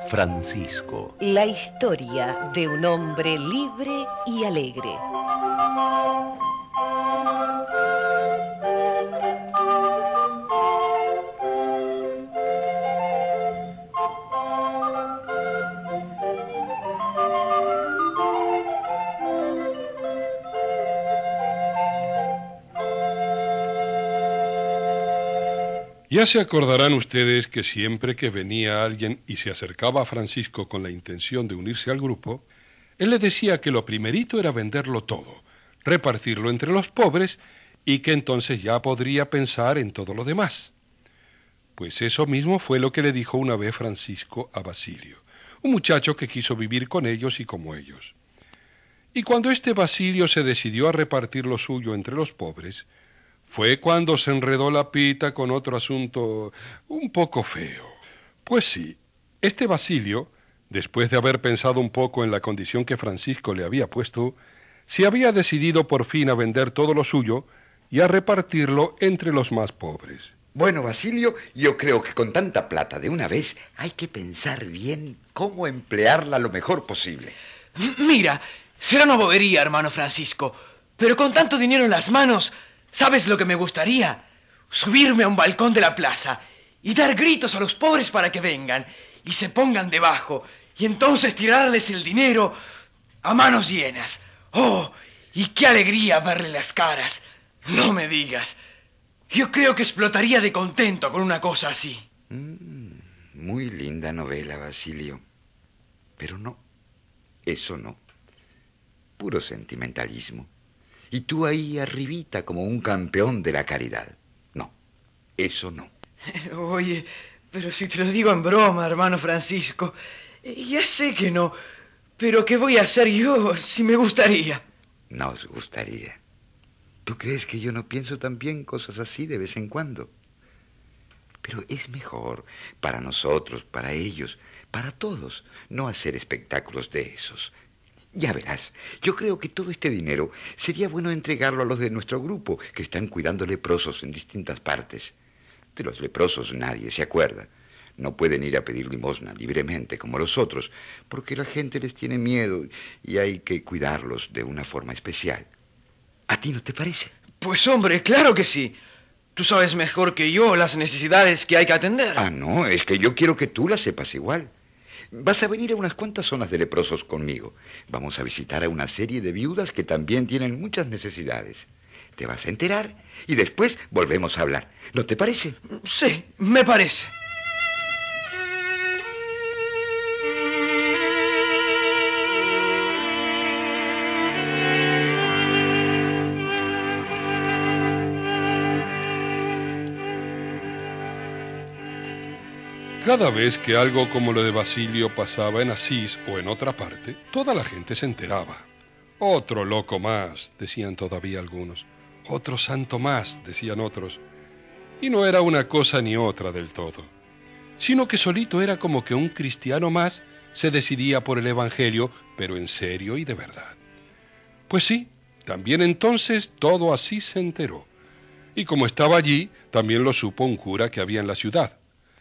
Francisco. La historia de un hombre libre y alegre. Ya se acordarán ustedes que siempre que venía alguien y se acercaba a Francisco con la intención de unirse al grupo, él le decía que lo primerito era venderlo todo, repartirlo entre los pobres y que entonces ya podría pensar en todo lo demás. Pues eso mismo fue lo que le dijo una vez Francisco a Basilio, un muchacho que quiso vivir con ellos y como ellos. Y cuando este Basilio se decidió a repartir lo suyo entre los pobres, fue cuando se enredó la pita con otro asunto un poco feo. Pues sí, este Basilio, después de haber pensado un poco en la condición que Francisco le había puesto, se había decidido por fin a vender todo lo suyo y a repartirlo entre los más pobres. Bueno, Basilio, yo creo que con tanta plata de una vez hay que pensar bien cómo emplearla lo mejor posible. Mira, será una bobería, hermano Francisco, pero con tanto dinero en las manos, ¿sabes lo que me gustaría? Subirme a un balcón de la plaza y dar gritos a los pobres para que vengan y se pongan debajo y entonces tirarles el dinero a manos llenas. ¡Oh! ¡Y qué alegría verle las caras! No me digas. Yo creo que explotaría de contento con una cosa así. Muy linda novela, Basilio. Pero no, eso no. Puro sentimentalismo. Y tú ahí arribita como un campeón de la caridad. No, eso no. Oye, pero si te lo digo en broma, hermano Francisco, ya sé que no, pero ¿qué voy a hacer yo si me gustaría? Nos gustaría. ¿Tú crees que yo no pienso también cosas así de vez en cuando? Pero es mejor para nosotros, para ellos, para todos, no hacer espectáculos de esos. Ya verás, yo creo que todo este dinero sería bueno entregarlo a los de nuestro grupo que están cuidando leprosos en distintas partes. De los leprosos nadie se acuerda. No pueden ir a pedir limosna libremente como los otros, porque la gente les tiene miedo y hay que cuidarlos de una forma especial. ¿A ti no te parece? Pues hombre, claro que sí. Tú sabes mejor que yo las necesidades que hay que atender. Ah, no, es que yo quiero que tú las sepas igual. Vas a venir a unas cuantas zonas de leprosos conmigo. Vamos a visitar a una serie de viudas que también tienen muchas necesidades. Te vas a enterar y después volvemos a hablar. ¿No te parece? Sí, me parece. Cada vez que algo como lo de Basilio pasaba en Asís o en otra parte, toda la gente se enteraba. Otro loco más, decían todavía algunos. Otro santo más, decían otros. Y no era una cosa ni otra del todo, sino que solito era como que un cristiano más se decidía por el Evangelio, pero en serio y de verdad. Pues sí, también entonces todo así se enteró. Y como estaba allí, también lo supo un cura que había en la ciudad,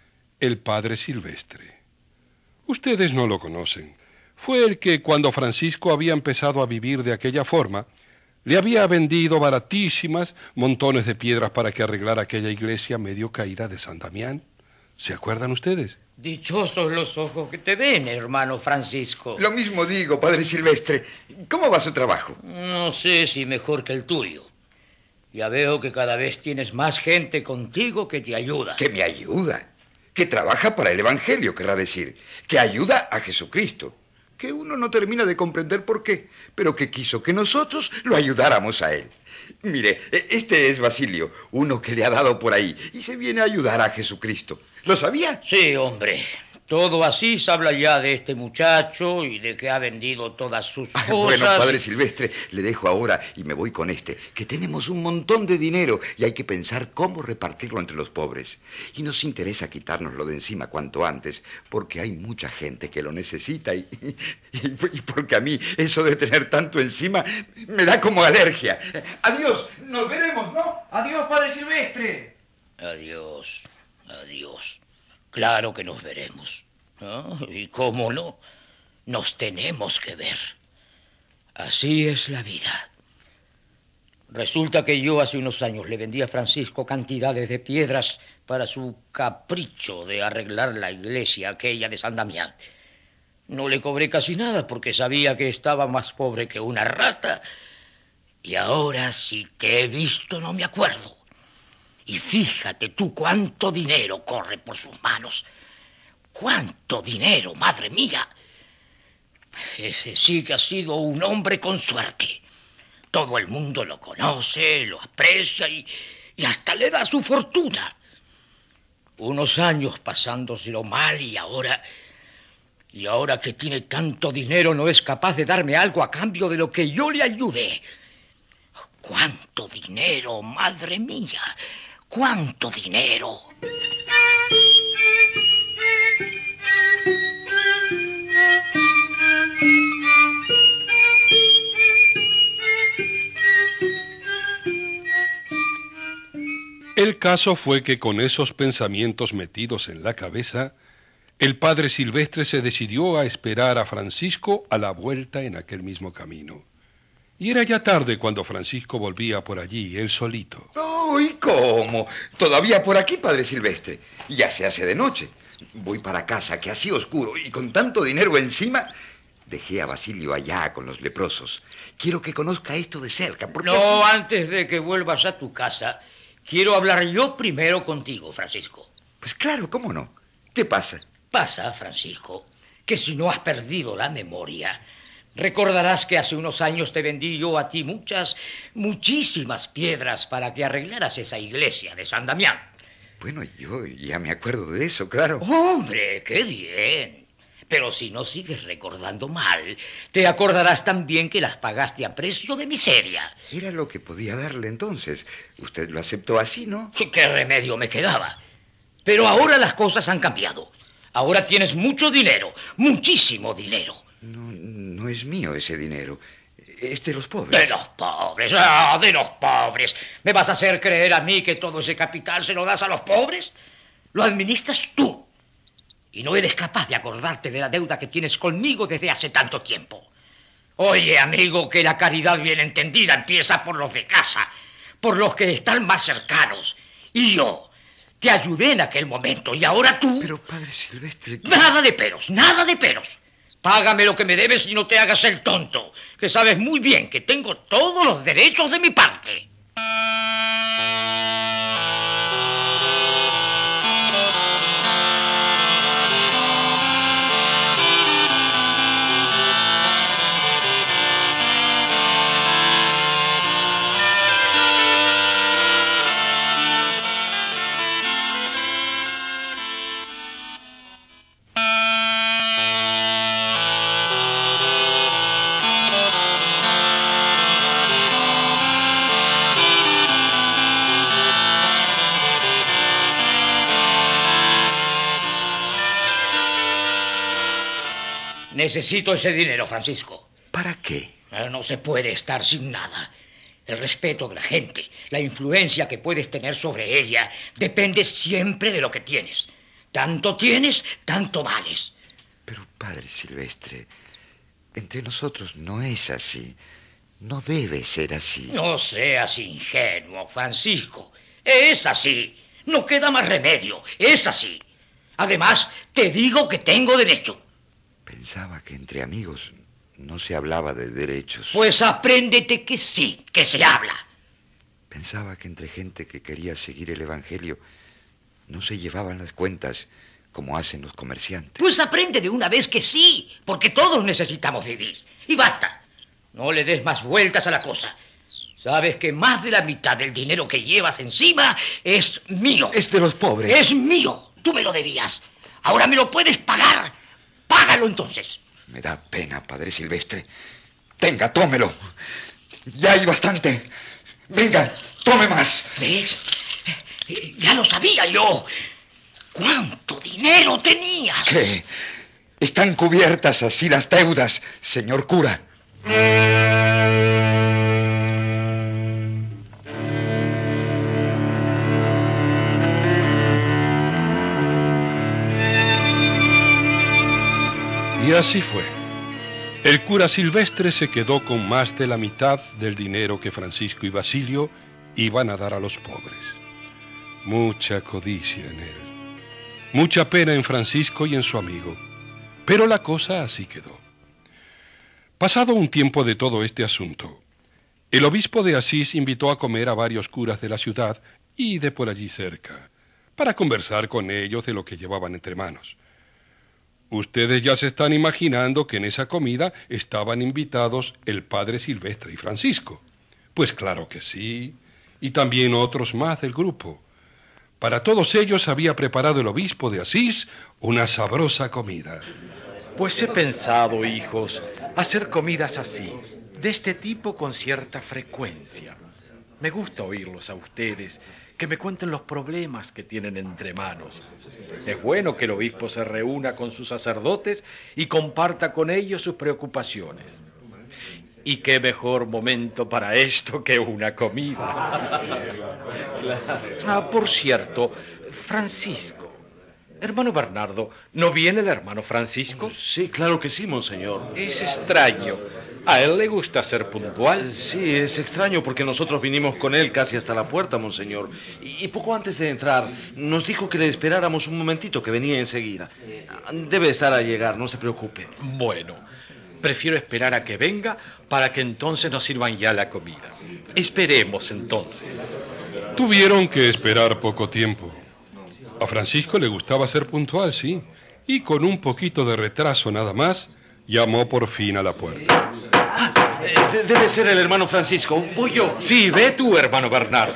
el padre Silvestre. Ustedes no lo conocen. Fue el que, cuando Francisco había empezado a vivir de aquella forma, le había vendido baratísimas montones de piedras para que arreglara aquella iglesia medio caída de San Damián. ¿Se acuerdan ustedes? Dichosos los ojos que te ven, hermano Francisco. Lo mismo digo, padre Silvestre. ¿Cómo va su trabajo? No sé si mejor que el tuyo. Ya veo que cada vez tienes más gente contigo que te ayuda. ¿Que me ayuda? Que trabaja para el Evangelio, querrá decir. Que ayuda a Jesucristo. Que uno no termina de comprender por qué, pero que quiso que nosotros lo ayudáramos a él. Mire, este es Basilio, uno que le ha dado por ahí, y se viene a ayudar a Jesucristo. ¿Lo sabía? Sí, hombre. Todo así se habla ya de este muchacho y de que ha vendido todas sus cosas. Bueno, padre Silvestre, le dejo ahora y me voy con este, que tenemos un montón de dinero y hay que pensar cómo repartirlo entre los pobres. Y nos interesa quitárnoslo de encima cuanto antes, porque hay mucha gente que lo necesita y porque a mí eso de tener tanto encima me da como alergia. Adiós, nos veremos, ¿no? Adiós, padre Silvestre. Adiós, adiós. Claro que nos veremos. Ah, y cómo no, nos tenemos que ver. Así es la vida. Resulta que yo hace unos años le vendí a Francisco cantidades de piedras para su capricho de arreglar la iglesia aquella de San Damián. No le cobré casi nada porque sabía que estaba más pobre que una rata. Y ahora sí que he visto, no me acuerdo. Y fíjate tú cuánto dinero corre por sus manos. ¡Cuánto dinero, madre mía! Ese sí que ha sido un hombre con suerte. Todo el mundo lo conoce, lo aprecia y hasta le da su fortuna. Unos años pasándoselo mal y ahora que tiene tanto dinero no es capaz de darme algo a cambio de lo que yo le ayudé. ¡Cuánto dinero, madre mía! ¡Cuánto dinero! El caso fue que con esos pensamientos metidos en la cabeza, el padre Silvestre se decidió a esperar a Francisco a la vuelta en aquel mismo camino. Y era ya tarde cuando Francisco volvía por allí, él solito. Oh, ¿y cómo? ¿Todavía por aquí, padre Silvestre? Ya se hace de noche. Voy para casa, que así oscuro y con tanto dinero encima. Dejé a Basilio allá con los leprosos. Quiero que conozca esto de cerca, porque No, así... antes de que vuelvas a tu casa, quiero hablar yo primero contigo, Francisco. Pues claro, ¿cómo no? ¿Qué pasa? Pasa, Francisco, que si no has perdido la memoria, recordarás que hace unos años te vendí yo a ti muchísimas piedras para que arreglaras esa iglesia de San Damián. Bueno, yo ya me acuerdo de eso, claro. ¡Hombre, qué bien! Pero si no sigues recordando mal, te acordarás también que las pagaste a precio de miseria. Era lo que podía darle entonces. Usted lo aceptó así, ¿no? ¿Qué remedio me quedaba? Pero ahora las cosas han cambiado. Ahora tienes mucho dinero, muchísimo dinero. No es mío ese dinero. Es de los pobres. De los pobres, de los pobres. ¿Me vas a hacer creer a mí que todo ese capital se lo das a los pobres? Lo administras tú. Y no eres capaz de acordarte de la deuda que tienes conmigo desde hace tanto tiempo. Oye, amigo, que la caridad bien entendida empieza por los de casa, por los que están más cercanos. Y yo te ayudé en aquel momento y ahora tú... Pero, padre Silvestre... Nada de peros, nada de peros. Págame lo que me debes y no te hagas el tonto, que sabes muy bien que tengo todos los derechos de mi parte. Necesito ese dinero, Francisco. ¿Para qué? No se puede estar sin nada. El respeto de la gente, la influencia que puedes tener sobre ella, depende siempre de lo que tienes. Tanto tienes, tanto vales. Pero, padre Silvestre, entre nosotros no es así. No debe ser así. No seas ingenuo, Francisco. Es así. No queda más remedio. Es así. Además, te digo que tengo derecho. Pensaba que entre amigos no se hablaba de derechos. Pues apréndete que sí, que se habla. Pensaba que entre gente que quería seguir el Evangelio no se llevaban las cuentas como hacen los comerciantes. Pues aprende de una vez que sí, porque todos necesitamos vivir. Y basta. No le des más vueltas a la cosa. Sabes que más de la mitad del dinero que llevas encima es mío. Es de los pobres. Es mío. Tú me lo debías. Ahora me lo puedes pagar. Págalo entonces. Me da pena, padre Silvestre. Tenga, tómelo. Ya hay bastante. Venga, tome más. ¿Ves? Ya lo sabía yo. ¿Cuánto dinero tenías? ¿Qué? Están cubiertas así las deudas, señor cura. Y así fue. El cura Silvestre se quedó con más de la mitad del dinero que Francisco y Basilio iban a dar a los pobres. Mucha codicia en él, mucha pena en Francisco y en su amigo, pero la cosa así quedó. Pasado un tiempo de todo este asunto, el obispo de Asís invitó a comer a varios curas de la ciudad y de por allí cerca, para conversar con ellos de lo que llevaban entre manos. Ustedes ya se están imaginando que en esa comida estaban invitados el padre Silvestre y Francisco. Pues claro que sí, y también otros más del grupo. Para todos ellos había preparado el obispo de Asís una sabrosa comida. Pues he pensado, hijos, hacer comidas así, de este tipo con cierta frecuencia. Me gusta oírlos a ustedes, que me cuenten los problemas que tienen entre manos. Es bueno que el obispo se reúna con sus sacerdotes y comparta con ellos sus preocupaciones. Y qué mejor momento para esto que una comida. Ah, por cierto, Francisco. Hermano Bernardo, ¿no viene el hermano Francisco? Sí, claro que sí, monseñor. Es extraño. ¿A él le gusta ser puntual? Sí, es extraño porque nosotros vinimos con él casi hasta la puerta, monseñor. Y poco antes de entrar, nos dijo que le esperáramos un momentito, que venía enseguida. Debe estar a llegar, no se preocupe. Bueno, prefiero esperar a que venga para que entonces nos sirvan ya la comida. Esperemos entonces. Tuvieron que esperar poco tiempo. A Francisco le gustaba ser puntual, sí, y con un poquito de retraso nada más, llamó por fin a la puerta. Debe ser el hermano Francisco. Voy yo. Sí, ve tú, hermano Bernardo.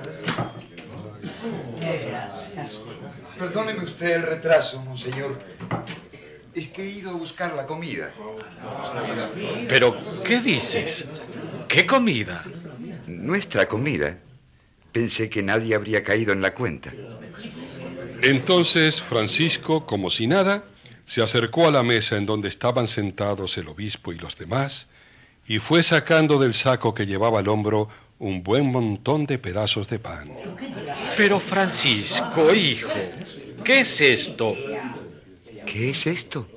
Perdóneme usted el retraso, monseñor. Es que he ido a buscar la comida. ¿Pero qué dices? ¿Qué comida? Nuestra comida. Pensé que nadie habría caído en la cuenta. Entonces Francisco, como si nada, se acercó a la mesa en donde estaban sentados el obispo y los demás, y fue sacando del saco que llevaba al hombro un buen montón de pedazos de pan. Pero Francisco, hijo, ¿qué es esto? ¿Qué es esto?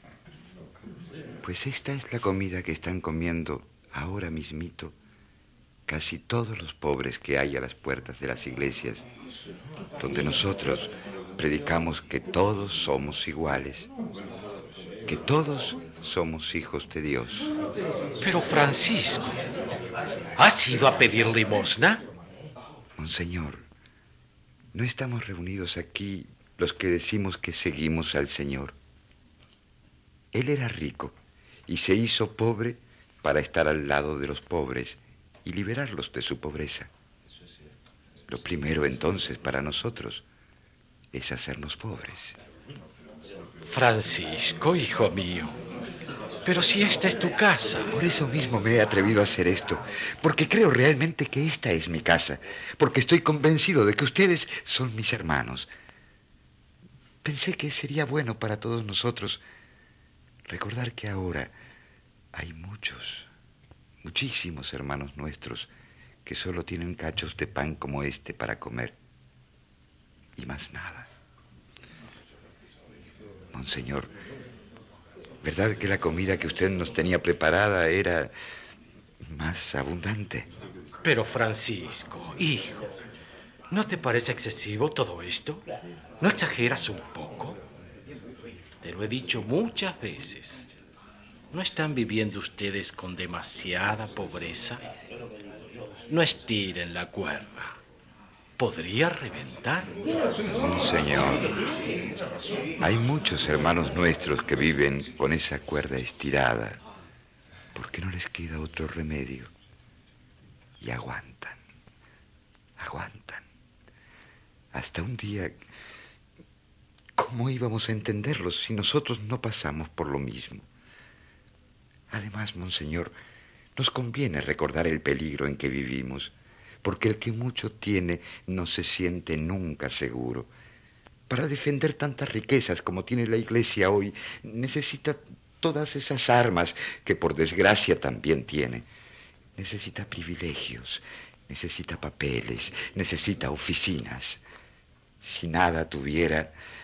Pues esta es la comida que están comiendo ahora mismito casi todos los pobres que hay a las puertas de las iglesias, donde nosotros predicamos que todos somos iguales, que todos somos hijos de Dios. Pero Francisco, ¿has ido a pedir limosna? Monseñor, no estamos reunidos aquí los que decimos que seguimos al Señor. Él era rico y se hizo pobre para estar al lado de los pobres y liberarlos de su pobreza. Lo primero entonces para nosotros es hacernos pobres. Francisco, hijo mío, pero si esta es tu casa. Por eso mismo me he atrevido a hacer esto, porque creo realmente que esta es mi casa, porque estoy convencido de que ustedes son mis hermanos. Pensé que sería bueno para todos nosotros recordar que ahora hay muchísimos hermanos nuestros que solo tienen cachos de pan como este para comer y más nada. Monseñor, ¿verdad que la comida que usted nos tenía preparada era más abundante? Pero Francisco, hijo, ¿no te parece excesivo todo esto? ¿No exageras un poco? Te lo he dicho muchas veces. ¿No están viviendo ustedes con demasiada pobreza? No estiren la cuerda. Podría reventar. Señor, hay muchos hermanos nuestros que viven con esa cuerda estirada porque no les queda otro remedio. Y aguantan. Hasta un día, ¿cómo íbamos a entenderlos si nosotros no pasamos por lo mismo? Además, monseñor, nos conviene recordar el peligro en que vivimos, porque el que mucho tiene no se siente nunca seguro. Para defender tantas riquezas como tiene la Iglesia hoy, necesita todas esas armas que por desgracia también tiene. Necesita privilegios, necesita papeles, necesita oficinas. Si nada tuviera,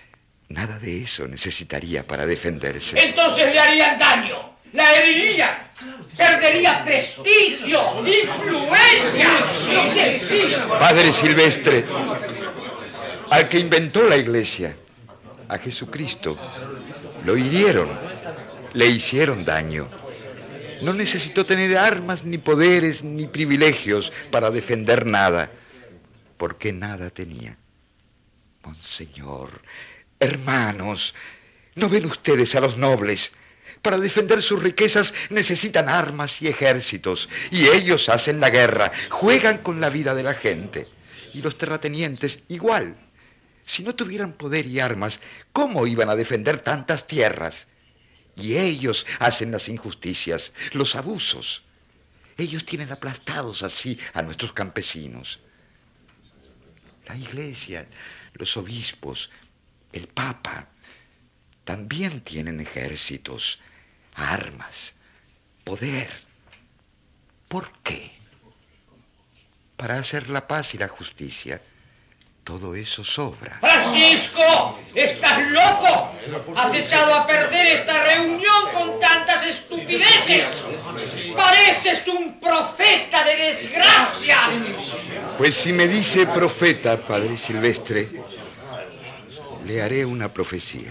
Nada de eso necesitaría para defenderse. Entonces le harían daño, la herirían, perdería prestigio, influencia. Lo que existe. Padre Silvestre, al que inventó la iglesia, a Jesucristo, lo hirieron, le hicieron daño. No necesitó tener armas, ni poderes, ni privilegios para defender nada, porque nada tenía. Monseñor, hermanos, ¿no ven ustedes a los nobles? Para defender sus riquezas necesitan armas y ejércitos, y ellos hacen la guerra, juegan con la vida de la gente. Y los terratenientes igual. Si no tuvieran poder y armas, ¿cómo iban a defender tantas tierras? Y ellos hacen las injusticias, los abusos. Ellos tienen aplastados así a nuestros campesinos. La iglesia, los obispos, el papa, también tienen ejércitos, armas, poder. ¿Por qué? Para hacer la paz y la justicia. Todo eso sobra. ¡Francisco! ¡Estás loco! ¡Has echado a perder esta reunión con tantas estupideces! ¡Pareces un profeta de desgracias! Pues si me dice profeta, Padre Silvestre, le haré una profecía.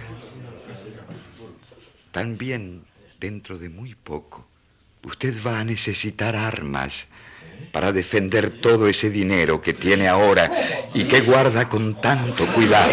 También, dentro de muy poco, usted va a necesitar armas para defender todo ese dinero que tiene ahora y que guarda con tanto cuidado.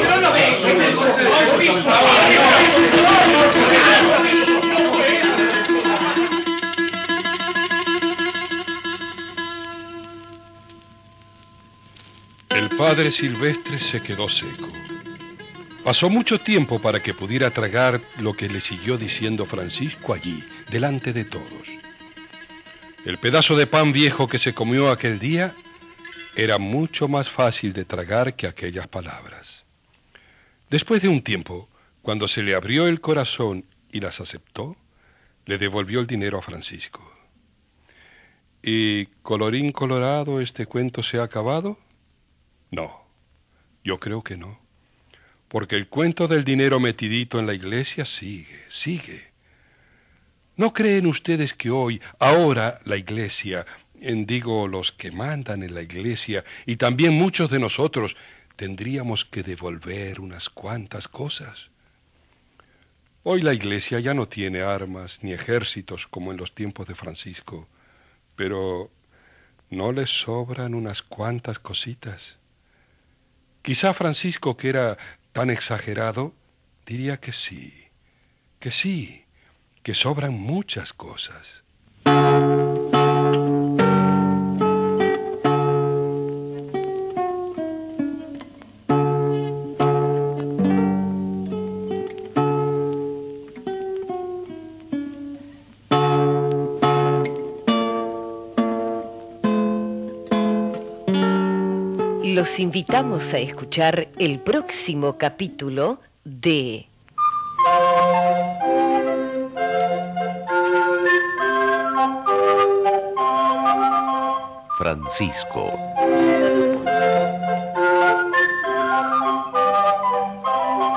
El padre Silvestre se quedó seco. Pasó mucho tiempo para que pudiera tragar lo que le siguió diciendo Francisco allí, delante de todos. El pedazo de pan viejo que se comió aquel día era mucho más fácil de tragar que aquellas palabras. Después de un tiempo, cuando se le abrió el corazón y las aceptó, le devolvió el dinero a Francisco. ¿Y colorín colorado, este cuento se ha acabado? No, yo creo que no. Porque el cuento del dinero metidito en la iglesia sigue. ¿No creen ustedes que hoy, ahora, la iglesia, digo los que mandan en la iglesia, y también muchos de nosotros, tendríamos que devolver unas cuantas cosas? Hoy la iglesia ya no tiene armas ni ejércitos como en los tiempos de Francisco, pero ¿no les sobran unas cuantas cositas? Quizá Francisco, que era tan exagerado, diría que sí, que sobran muchas cosas. Los invitamos a escuchar el próximo capítulo de Francisco.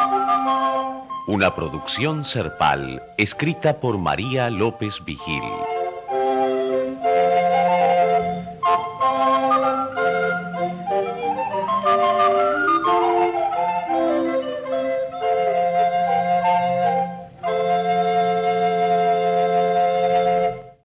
Una producción Serpal, escrita por María López Vigil.